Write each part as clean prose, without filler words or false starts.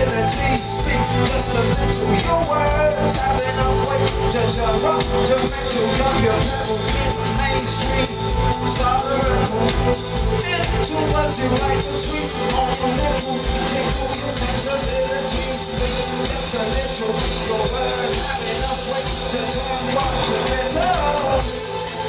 sensibility. Speak just a little, your words have enough weight to interrupt the mental of your level in the mainstream. Start a ripple into what you like between on the nipple. Nickel your sensibility. Speak just a little, your words have enough weight to turn rock to metal.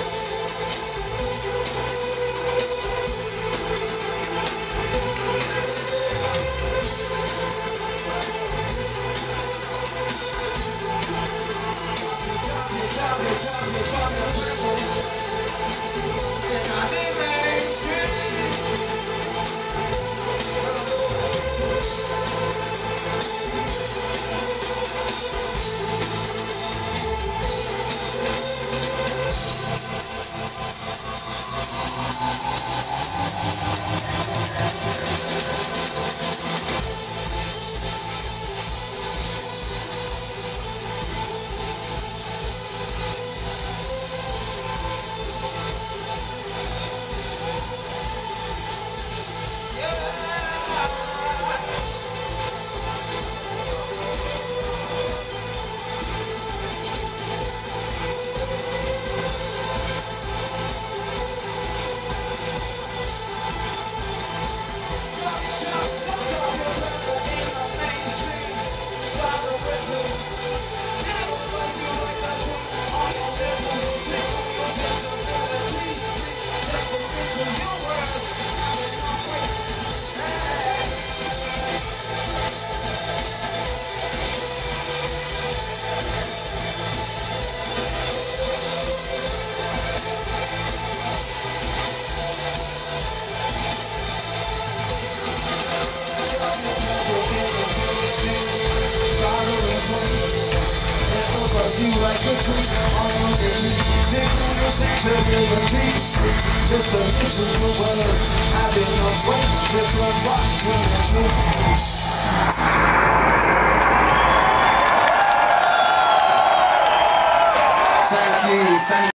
You like a freak on the beat. Tickle your sensibility. Just a little words having a weight to rock to the truth.